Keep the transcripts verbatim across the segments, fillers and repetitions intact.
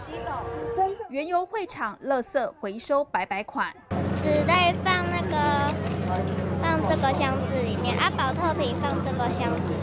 洗手。 园游会场垃圾回收百百款， 纸类放那个放这个箱子里面，啊，保特瓶放这个箱子。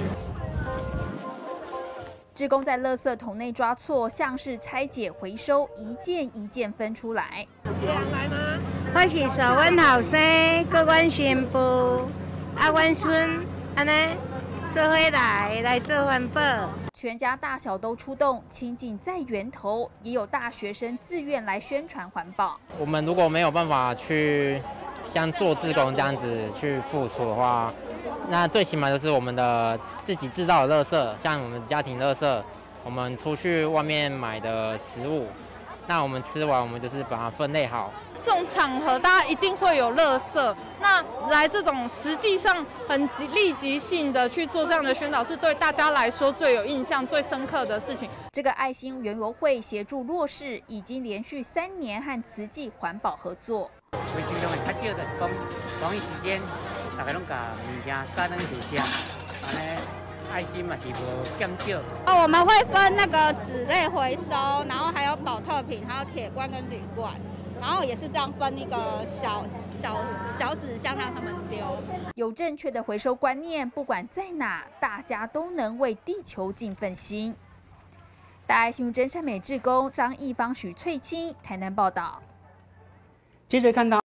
志工在垃圾桶内抓错，像是拆解回收，一件一件分出来。 这样来吗？ 我是说，阮后生，佮阮新妇，啊，阮孙，安尼做伙来来做环保。 全家大小都出动，亲近在源头，也有大学生自愿来宣传环保。 我们如果没有办法去像做志工这样子去付出的话，那最起码就是我们的自己制造的垃圾，像我们家庭垃圾，我们出去外面买的食物，那我们吃完我们就是把它分类好。 这种场合大家一定会有垃圾，那来这种实际上很立即性的去做这样的宣导，是对大家来说最有印象、最深刻的事情。 这个爱心园游会协助弱势，已经连续三年和慈济环保合作。 为尽量的较少，就是讲防疫期间，大家拢甲物件加等回家，安尼爱心嘛是无减少。 哦，我们会分那个纸类回收，然后还有保特瓶，还有铁罐跟铝罐。然后也是这样分一个小小小纸箱让他们丢。 有正确的回收观念，不管在哪，大家都能为地球尽份心。大爱新闻真善美志工张义芳、许翠清台南报道。 接着看到。